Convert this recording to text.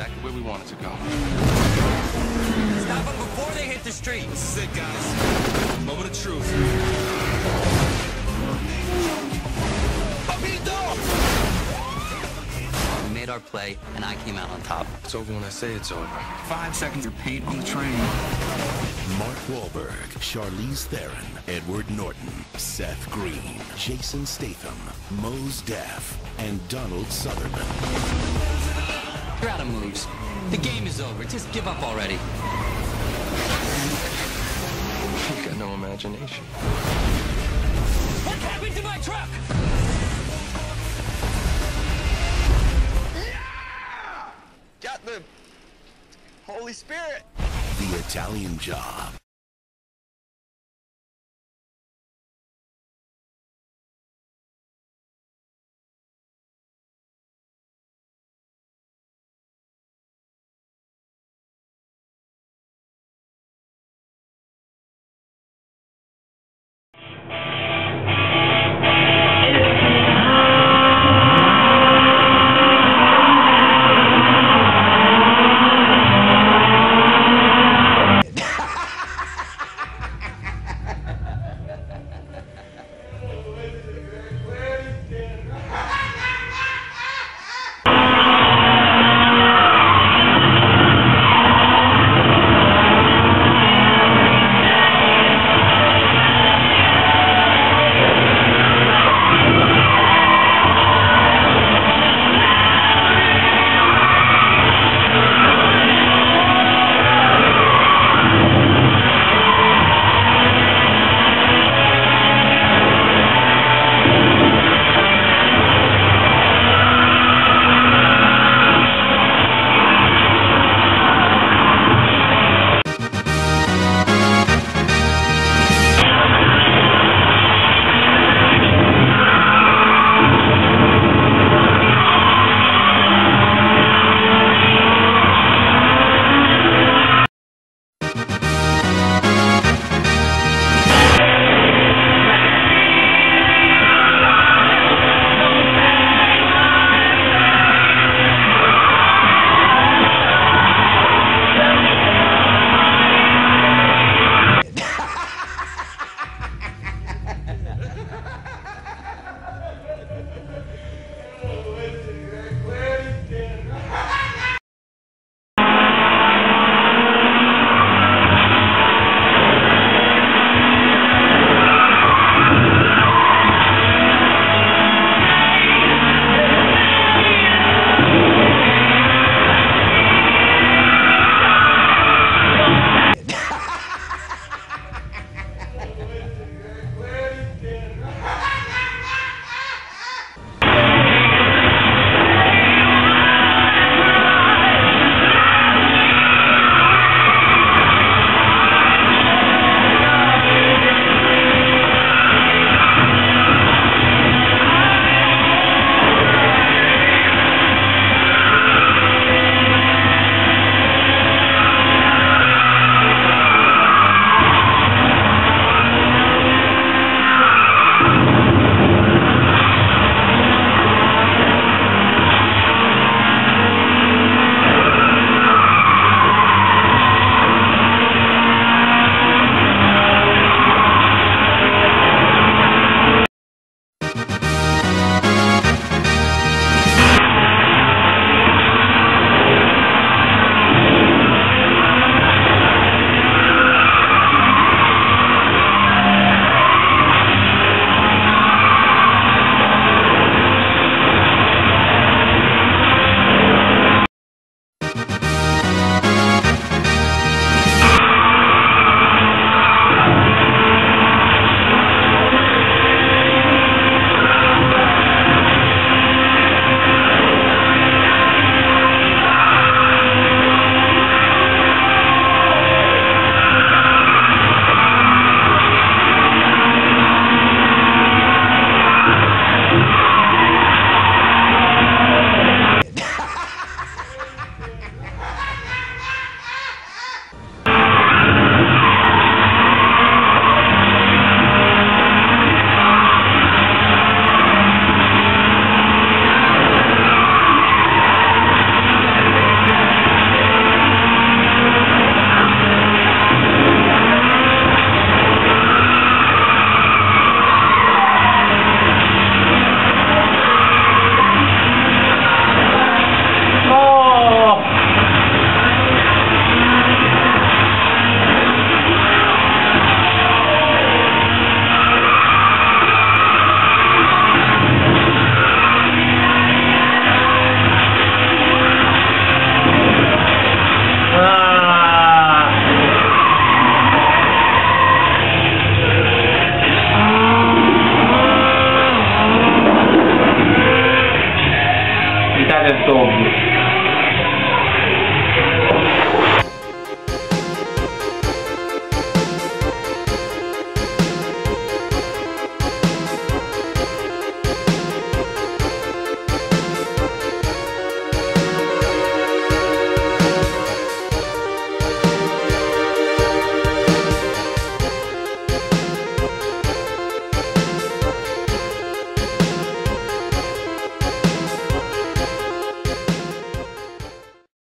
exactly where we wanted to go. Stop them before they hit the street. This is it, guys. Moment of truth. We made our play, and I came out on top. It's over when I say it's over. 5 seconds of paint on the train. Mark Wahlberg, Charlize Theron, Edward Norton, Seth Green, Jason Statham, Mos Def, and Donald Sutherland. You're out of moves. The game is over. Just give up already. You've got no imagination. What happened to my truck? Got the Holy Spirit. The Italian Job.